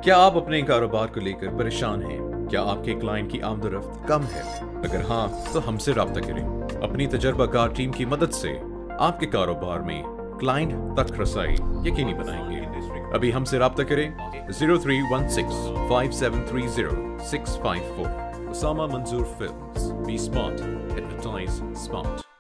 क्या आप अपने कारोबार को लेकर परेशान हैं? क्या आपके क्लाइंट की आमदरफ्त कम है? अगर हाँ, तो हमसे राब्ता करें। अपनी तजर्बाकार टीम की मदद से आपके कारोबार में क्लाइंट तक रसाई यकीनी बनाएंगे। अभी हमसे राब्ता करें 03165730 654। Osama Manzoor Films. Be smart. Advertise smart.